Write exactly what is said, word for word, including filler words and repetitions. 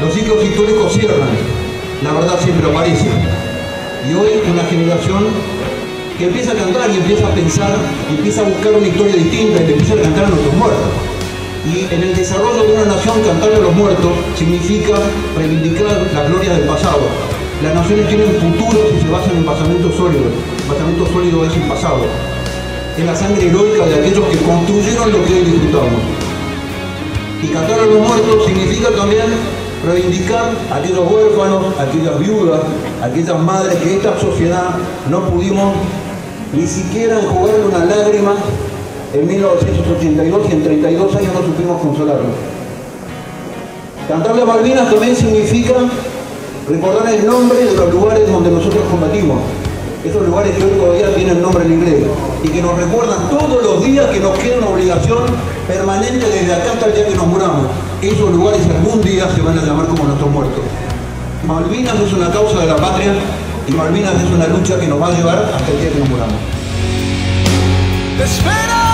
Los ciclos históricos cierran, la verdad siempre aparece. Y hoy una generación que empieza a cantar y empieza a pensar, y empieza a buscar una historia distinta y le empieza a cantar a nuestros muertos. Y en el desarrollo de una nación, cantarle a los muertos significa reivindicar las glorias del pasado. Las naciones tienen futuro si se basan en basamentos sólidos. Basamentos sólidos es el pasado. Es la sangre heroica de aquellos que construyeron lo que hoy disfrutamos. Y cantar a los muertos significa también reivindicar a aquellos huérfanos, a aquellas viudas, a aquellas madres que esta sociedad no pudimos ni siquiera enjugarle una lágrima en mil novecientos ochenta y dos y en treinta y dos años no supimos consolarlos. Cantarle a Malvinas también significa recordar el nombre de los lugares donde nosotros combatimos. Esos lugares que hoy todavía tienen nombre en inglés y que nos recuerdan todos los días que nos queda una obligación permanente desde acá hasta el día que nos muramos. Esos lugares algún día se van a llamar como nuestros muertos. Malvinas es una causa de la patria y Malvinas es una lucha que nos va a llevar hasta el día que nos muramos. Espera.